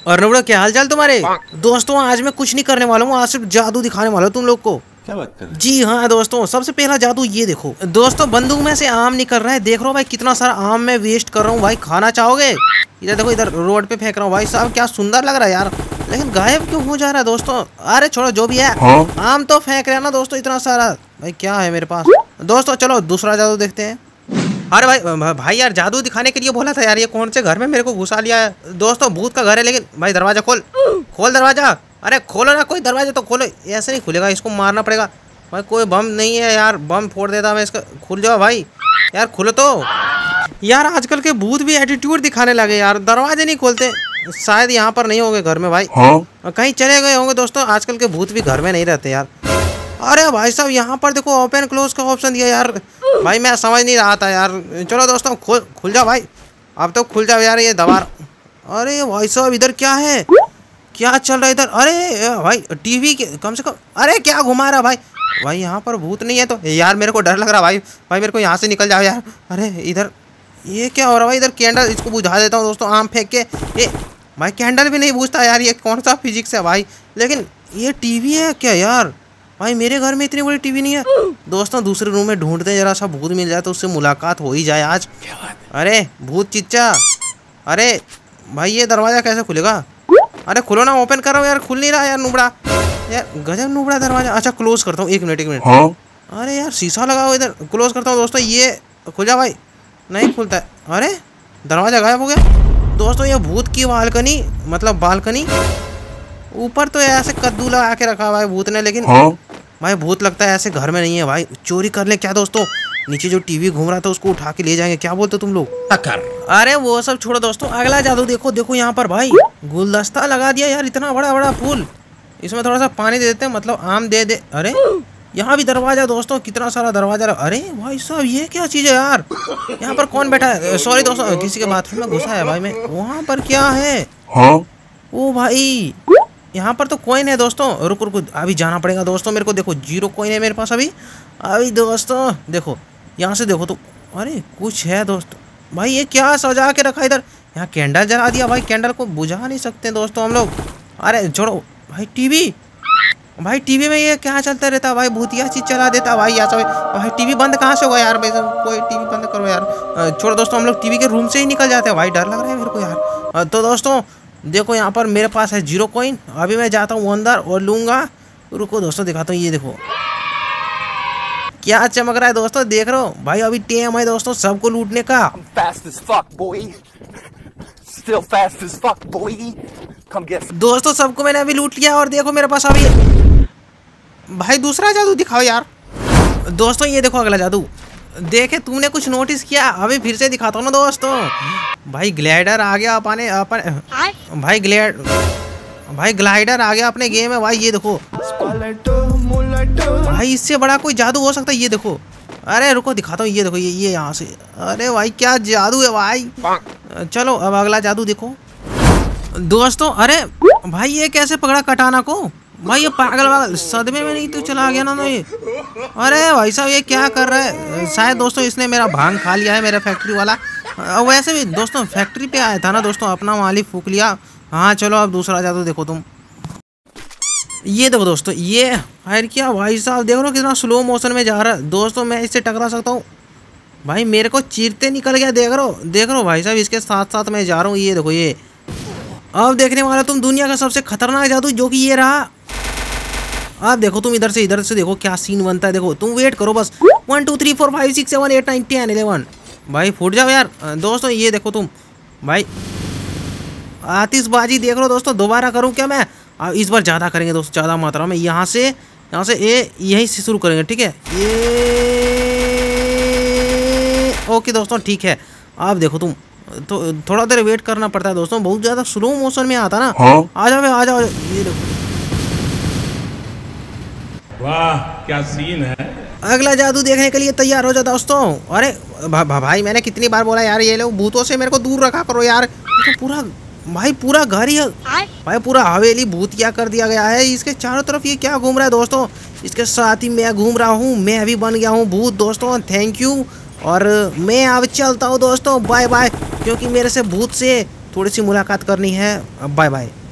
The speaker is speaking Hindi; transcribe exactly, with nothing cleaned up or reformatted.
और नवड़ा क्या हाल चाल तुम्हारे? दोस्तों आज मैं कुछ नहीं करने वाला हूँ, आज सिर्फ जादू दिखाने वाला हूँ तुम लोग को। क्या बात कर रहे हैं? जी हाँ दोस्तों, सबसे पहला जादू ये देखो दोस्तों, बंदूक में से आम निकल रहा है। देख रहा हूँ भाई कितना सारा आम मैं वेस्ट कर रहा हूँ। भाई खाना चाहोगे? इधर देखो, इधर रोड पे फेंक रहा हूँ। भाई साहब क्या सुंदर लग रहा है यार, लेकिन गायब क्यों हो जा रहा है दोस्तों? अरे छोड़ो जो भी है, हाँ? आम तो फेंक रहे हैं ना दोस्तों इतना सारा। भाई क्या है मेरे पास दोस्तों, चलो दूसरा जादू देखते हैं। अरे भाई भाई यार जादू दिखाने के लिए बोला था यार, ये कौन से घर में मेरे को घुसा लिया है दोस्तों? भूत का घर है, लेकिन भाई दरवाजा खोल खोल दरवाजा। अरे खोलो ना, कोई दरवाजा तो खोलो, ऐसे नहीं खुलेगा, इसको मारना पड़ेगा। भाई कोई बम नहीं है यार, बम फोड़ देता मैं इसका। खुल जाओ भाई यार, खुलो तो यार। आजकल के भूत भी एटीट्यूड दिखाने लगे यार, दरवाजे नहीं खोलते। शायद यहाँ पर नहीं होंगे घर में भाई, हाँ? कहीं चले गए होंगे दोस्तों। आजकल के भूत भी घर में नहीं रहते यार। अरे भाई साहब यहाँ पर देखो ओपन क्लोज का ऑप्शन दिया यार। भाई मैं समझ नहीं रहा था यार। चलो दोस्तों खुल खुल जाओ भाई, अब तो खुल जाओ यार ये दबार। अरे भाई साहब इधर क्या है, क्या चल रहा है इधर? अरे भाई टीवी के कम से कम, अरे क्या घुमा रहा भाई? भाई यहाँ पर भूत नहीं है तो यार मेरे को डर लग रहा भाई। भाई मेरे को यहाँ से निकल जाओ यार। अरे इधर ये क्या हो रहा है भाई? इधर कैंडल, इसको बुझा देता हूँ दोस्तों आम फेंक के। ये भाई कैंडल भी नहीं बुझता यार, ये कौन सा फिजिक्स है भाई? लेकिन ये टीवी है क्या यार? भाई मेरे घर में इतनी बड़ी टीवी नहीं है दोस्तों। दूसरे रूम में ढूंढते हैं, जरा सा भूत मिल जाए तो उससे मुलाकात हो ही जाए आज। अरे भूत चिच्चा, अरे भाई ये दरवाजा कैसे खुलेगा? अरे खुलो ना, ओपन करो यार, खुल नहीं रहा यार नुबड़ा यार, गजब नुबड़ा दरवाजा। अच्छा क्लोज करता हूँ, एक मिनट एक मिनट। हाँ? अरे यार शीशा लगा हुआ इधर, क्लोज करता हूँ दोस्तों। ये खुल जा भाई, नहीं खुलता है। अरे दरवाजा गायब हो गया दोस्तों। ये भूत की बालकनी, मतलब बालकनी ऊपर तो ऐसे कद्दू लगा के रखा हुआ है भूत ने, लेकिन हाँ? भाई भूत लगता है ऐसे घर में नहीं है भाई। चोरी कर ले क्या दोस्तों? नीचे जो टीवी घूम रहा था उसको उठा के ले जाएंगे, क्या बोलते हो तुम लोग? कर अरे वो सब छोड़ो दोस्तों, अगला जादू देखो। देखो यहाँ पर भाई गुलदस्ता लगा दिया यार, इतना बड़ा बड़ा फूल। इसमें थोड़ा सा पानी दे देते हैं, मतलब आम दे दे। अरे यहाँ भी दरवाजा दोस्तों, कितना सारा दरवाजा। अरे भाई साहब ये क्या चीज़ है यार? यहाँ पर कौन बैठा है? सॉरी दोस्तों, किसी के बाथरूम में घुसा है भाई मैं। वहाँ पर क्या है? हाँ? ओ भाई यहाँ पर तो कॉइन है दोस्तों। रुक रुक अभी जाना पड़ेगा दोस्तों मेरे को। देखो जीरो कॉइन है मेरे पास अभी अभी दोस्तों। देखो यहाँ से देखो तो, अरे कुछ है दोस्तों। भाई ये क्या सजा के रखा इधर? यहाँ कैंडल जला दिया भाई, कैंडल को बुझा नहीं सकते दोस्तों हम लोग। अरे छोड़ो भाई, टीवी भाई टीवी में ये क्या चलता रहता है भाई? भूतिया चीज चला देता भाई यहाँ से। भाई टीवी बंद कहाँ से होगा यार? भाई कोई टीवी बंद करो यार। छोड़ो दोस्तों, हम लोग टीवी के रूम से ही निकल जाते हैं भाई, डर लग रहा है मेरे को यार। तो दोस्तों देखो यहाँ पर मेरे पास है जीरो कॉइन। अभी मैं जाता हूँ अंदर और लूँगा। रुको दोस्तों दिखाता हूँ, ये देखो क्या चमक रहा है दोस्तों, देख रहे हो भाई? अभी टेम है दोस्तों सबको लूटने का। Fast as fuck, boy. Still fast as fuck, boy. Come get some. दोस्तों सबको मैंने अभी लूट लिया और देखो मेरे पास अभी। भाई दूसरा जादू दिखाओ यार दोस्तों। ये देखो अगला जादू। देखे तुमने कुछ नोटिस किया? अभी फिर से दिखाता हूँ ना दोस्तों। भाई ग्लाइडर आ गया अपने अपन भाई ग्लाइड भाई ग्लाइडर आ गया अपने गेम में भाई। ये देखो भाई, इससे बड़ा कोई जादू हो सकता है? ये देखो। अरे रुको दिखाता हूँ, ये देखो ये ये यहाँ से। अरे भाई क्या जादू है भाई। चलो अब अगला जादू देखो दोस्तों। अरे भाई ये कैसे पकड़ा कटाना को? भाई ये पागल पागल सदमे में नहीं तो चला गया ना ये। अरे भाई साहब ये क्या कर रहा है? शायद दोस्तों इसने मेरा भांग खा लिया है, मेरा फैक्ट्री वाला। वैसे भी दोस्तों फैक्ट्री पे आया था ना दोस्तों, अपना माली फूक लिया। हाँ चलो अब दूसरा जादू देखो तुम। ये देखो दोस्तों, ये फायर किया भाई साहब, देख रहे हो कितना स्लो मोशन में जा रहा है दोस्तों। मैं इससे टकरा सकता हूँ भाई, मेरे को चीरते निकल गया। देख रहे हो देख रहे हो भाई साहब, इसके साथ साथ मैं जा रहा हूँ। ये देखो ये अब देखने वाला तुम दुनिया का सबसे खतरनाक जादू, जो कि ये रहा। अब देखो तुम इधर से इधर से देखो क्या सीन बनता है। देखो तुम वेट करो बस। One two three four five six seven eight nine ten eleven. भाई फूट जाओ यार दोस्तों। ये देखो तुम भाई आतिशबाजी देख लो दोस्तों। दोबारा करूँ क्या मैं? अब इस बार ज़्यादा करेंगे दोस्तों, ज़्यादा मात्रा में। यहाँ से यहाँ से ए यहीं से शुरू करेंगे, ठीक है? ये ओके दोस्तों ठीक है। अब देखो तुम तो थोड़ा देर वेट करना पड़ता है दोस्तों, बहुत ज़्यादा स्लो मोशन में आता ना। हाँ? आ जाओ आ जाओ। ये देखो वाह क्या सीन है। अगला जादू देखने के लिए तैयार हो जाओ दोस्तों। अरे भा, भा, भाई मैंने कितनी बार बोला यार, ये लोग भूतों से मेरे को दूर रखा करो यार। तो पूरा भाई पूरा घर ही भाई पूरा हवेली भूतिया कर दिया गया है। इसके चारों तरफ ये क्या घूम रहा है दोस्तों? इसके साथ ही मैं घूम रहा हूँ, मैं अभी बन गया हूँ भूत दोस्तों। Thank you. और मैं अब चलता हूँ दोस्तों, बाय बाय। क्योंकि मेरे से भूत से थोड़ी सी मुलाकात करनी है। Bye bye.